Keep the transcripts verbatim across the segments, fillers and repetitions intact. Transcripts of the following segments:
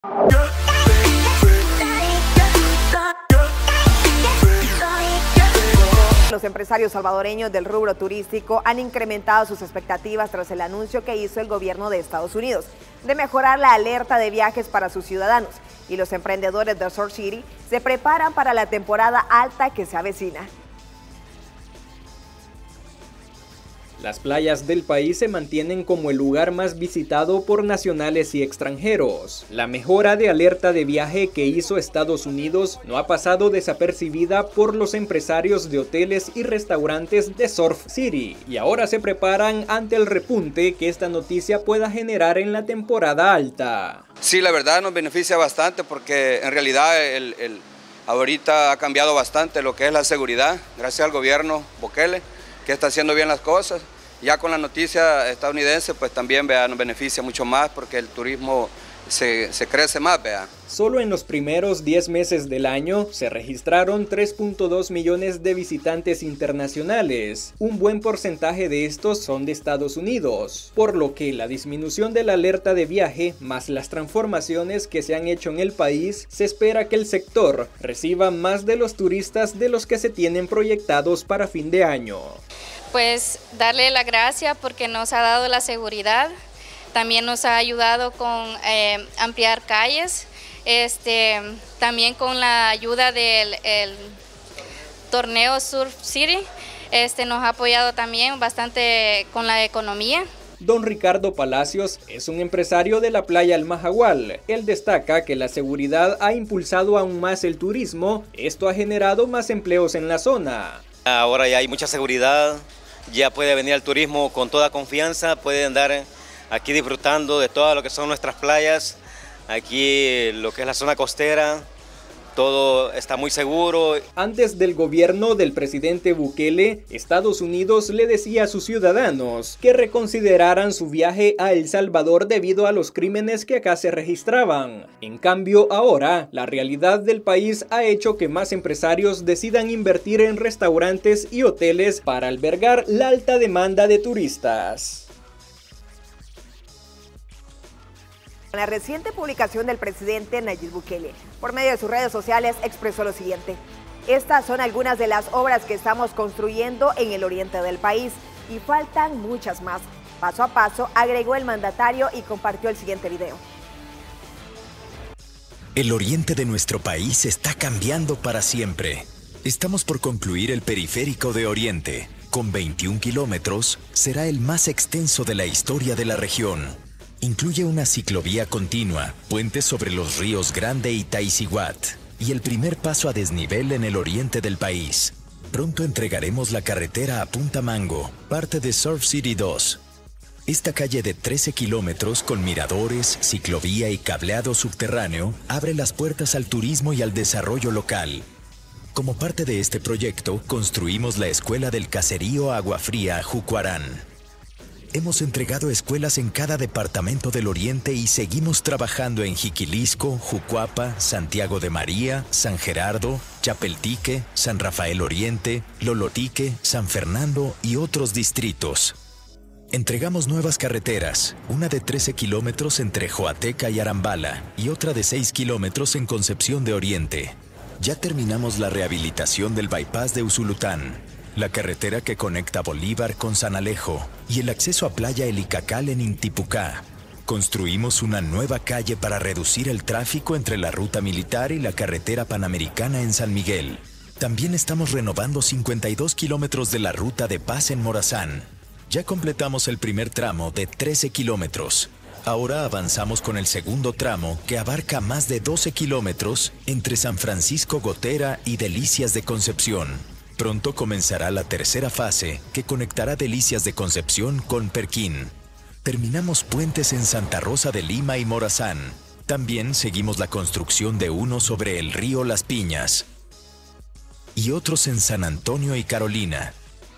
Los empresarios salvadoreños del rubro turístico han incrementado sus expectativas tras el anuncio que hizo el gobierno de Estados Unidos de mejorar la alerta de viajes para sus ciudadanos, y los emprendedores de Surf City se preparan para la temporada alta que se avecina. Las playas del país se mantienen como el lugar más visitado por nacionales y extranjeros. La mejora de alerta de viaje que hizo Estados Unidos no ha pasado desapercibida por los empresarios de hoteles y restaurantes de Surf City, y ahora se preparan ante el repunte que esta noticia pueda generar en la temporada alta. Sí, la verdad nos beneficia bastante porque en realidad el, el, ahorita ha cambiado bastante lo que es la seguridad, gracias al gobierno Bukele, que está haciendo bien las cosas. Ya con la noticia estadounidense, pues también vea, nos beneficia mucho más porque el turismo se, se crece más, vea. Solo en los primeros diez meses del año se registraron tres punto dos millones de visitantes internacionales. Un buen porcentaje de estos son de Estados Unidos, por lo que la disminución de la alerta de viaje, más las transformaciones que se han hecho en el país, se espera que el sector reciba más de los turistas de los que se tienen proyectados para fin de año. Pues darle la gracia porque nos ha dado la seguridad, también nos ha ayudado con eh, ampliar calles, este, también con la ayuda del el torneo Surf City, este, nos ha apoyado también bastante con la economía. Don Ricardo Palacios es un empresario de la playa El Majagual. Él destaca que la seguridad ha impulsado aún más el turismo. Esto ha generado más empleos en la zona. Ahora ya hay mucha seguridad, ya puede venir el turismo con toda confianza, puede andar aquí disfrutando de todo lo que son nuestras playas, aquí lo que es la zona costera. Todo está muy seguro. Antes del gobierno del presidente Bukele, Estados Unidos le decía a sus ciudadanos que reconsideraran su viaje a El Salvador debido a los crímenes que acá se registraban. En cambio, ahora, la realidad del país ha hecho que más empresarios decidan invertir en restaurantes y hoteles para albergar la alta demanda de turistas. En la reciente publicación del presidente Nayib Bukele, por medio de sus redes sociales, expresó lo siguiente: estas son algunas de las obras que estamos construyendo en el oriente del país y faltan muchas más. Paso a paso, agregó el mandatario y compartió el siguiente video. El oriente de nuestro país está cambiando para siempre. Estamos por concluir el periférico de Oriente. Con veintiún kilómetros, será el más extenso de la historia de la región. Incluye una ciclovía continua, puentes sobre los ríos Grande y Taiziguat, y el primer paso a desnivel en el oriente del país. Pronto entregaremos la carretera a Punta Mango, parte de Surf City dos. Esta calle de trece kilómetros con miradores, ciclovía y cableado subterráneo abre las puertas al turismo y al desarrollo local. Como parte de este proyecto, construimos la Escuela del Caserío Agua Fría Jucuarán. Hemos entregado escuelas en cada departamento del oriente y seguimos trabajando en Jiquilisco, Jucuapa, Santiago de María, San Gerardo, Chapeltique, San Rafael Oriente, Lolotique, San Fernando y otros distritos. Entregamos nuevas carreteras, una de trece kilómetros entre Joateca y Arambala y otra de seis kilómetros en Concepción de Oriente. Ya terminamos la rehabilitación del bypass de Usulután, la carretera que conecta Bolívar con San Alejo y el acceso a Playa El Icacal en Intipucá. Construimos una nueva calle para reducir el tráfico entre la ruta militar y la carretera panamericana en San Miguel. También estamos renovando cincuenta y dos kilómetros de la ruta de Paz en Morazán. Ya completamos el primer tramo de trece kilómetros. Ahora avanzamos con el segundo tramo que abarca más de doce kilómetros entre San Francisco Gotera y Delicias de Concepción. Pronto comenzará la tercera fase, que conectará Delicias de Concepción con Perquín. Terminamos puentes en Santa Rosa de Lima y Morazán. También seguimos la construcción de uno sobre el río Las Piñas y otros en San Antonio y Carolina.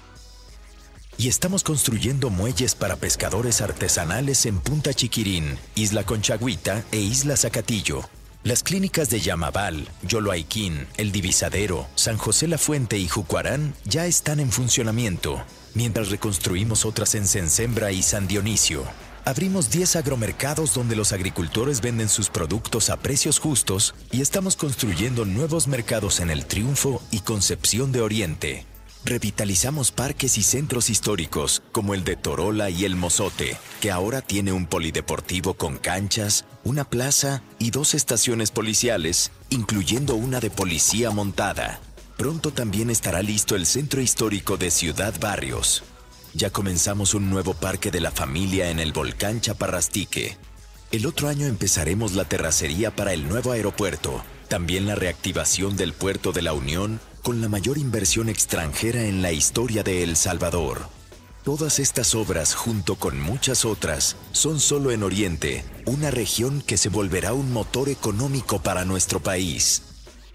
Y estamos construyendo muelles para pescadores artesanales en Punta Chiquirín, Isla Conchagüita e Isla Zacatillo. Las clínicas de Yamabal, Yoloaiquín, El Divisadero, San José La Fuente y Jucuarán ya están en funcionamiento, mientras reconstruimos otras en Sensembra y San Dionisio. Abrimos diez agromercados donde los agricultores venden sus productos a precios justos y estamos construyendo nuevos mercados en El Triunfo y Concepción de Oriente. Revitalizamos parques y centros históricos como el de Torola y El Mozote, que ahora tiene un polideportivo con canchas, una plaza y dos estaciones policiales, incluyendo una de policía montada. Pronto también estará listo el centro histórico de Ciudad Barrios. Ya comenzamos un nuevo parque de la familia en el volcán Chaparrastique. El otro año empezaremos la terracería para el nuevo aeropuerto, también la reactivación del puerto de la Unión con la mayor inversión extranjera en la historia de El Salvador. Todas estas obras, junto con muchas otras, son solo en Oriente, una región que se volverá un motor económico para nuestro país.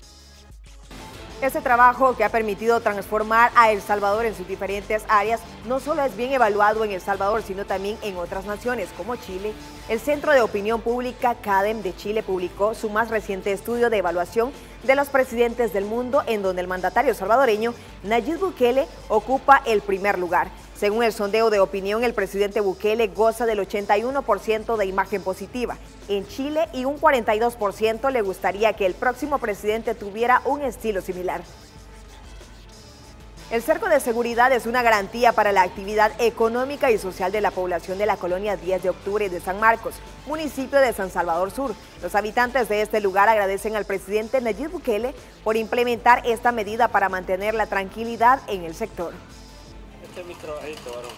Este trabajo, que ha permitido transformar a El Salvador en sus diferentes áreas, no solo es bien evaluado en El Salvador, sino también en otras naciones como Chile. El Centro de Opinión Pública CADEM de Chile publicó su más reciente estudio de evaluación de los presidentes del mundo, en donde el mandatario salvadoreño Nayib Bukele ocupa el primer lugar. Según el sondeo de opinión, el presidente Bukele goza del ochenta y uno por ciento de imagen positiva en Chile y un cuarenta y dos por ciento le gustaría que el próximo presidente tuviera un estilo similar. El cerco de seguridad es una garantía para la actividad económica y social de la población de la colonia diez de octubre de San Marcos, municipio de San Salvador Sur. Los habitantes de este lugar agradecen al presidente Nayib Bukele por implementar esta medida para mantener la tranquilidad en el sector. Este es mi trabajito, varón.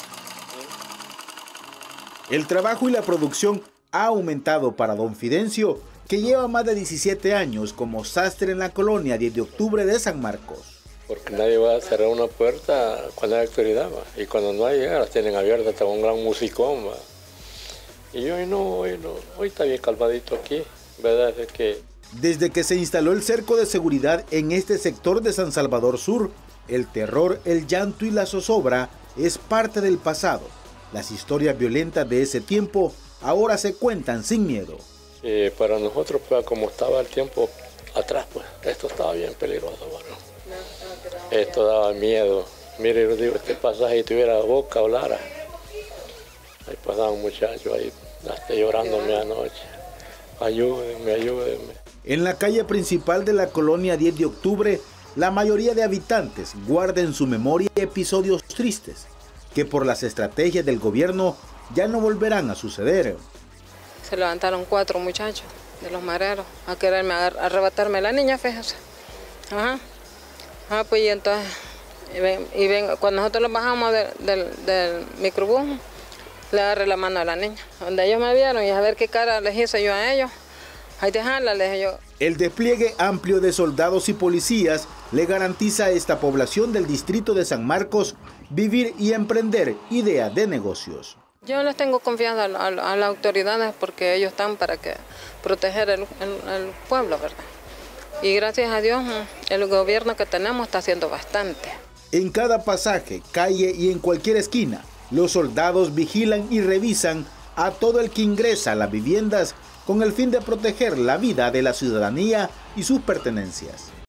El trabajo y la producción ha aumentado para don Fidencio, que lleva más de diecisiete años como sastre en la colonia diez de octubre de San Marcos. Porque nadie va a cerrar una puerta cuando hay actividad, va. Y cuando no hay, ya las tienen abiertas, está un gran musicón, va. Y hoy no, hoy no, hoy está bien calmadito aquí, ¿verdad? Es que... Desde que se instaló el cerco de seguridad en este sector de San Salvador Sur, el terror, el llanto y la zozobra es parte del pasado. Las historias violentas de ese tiempo ahora se cuentan sin miedo. Y para nosotros, pues, como estaba el tiempo atrás, pues, esto estaba bien peligroso, bueno. Esto daba miedo. Mire, yo digo, este pasaje, si tuviera boca, hablara. Ahí pasaba un muchacho ahí, hasta llorándome anoche. Ayúdenme, ayúdenme. En la calle principal de la colonia diez de octubre, la mayoría de habitantes guarda en su memoria episodios tristes que por las estrategias del gobierno ya no volverán a suceder. Se levantaron cuatro muchachos de los mareros a quererme arrebatarme la niña, fíjese. Ajá. Ah, pues y entonces, y ven, y ven, cuando nosotros los bajamos de, de, del microbús, le agarré la mano a la niña. Donde ellos me vieron y a ver qué cara les hice yo a ellos, ahí dejarla, les dije yo. El despliegue amplio de soldados y policías le garantiza a esta población del distrito de San Marcos vivir y emprender ideas de negocios. Yo les tengo confianza a, a, a las autoridades porque ellos están para que proteger el, el, el pueblo, ¿verdad? Y gracias a Dios, el gobierno que tenemos está haciendo bastante. En cada pasaje, calle y en cualquier esquina, los soldados vigilan y revisan a todo el que ingresa a las viviendas con el fin de proteger la vida de la ciudadanía y sus pertenencias.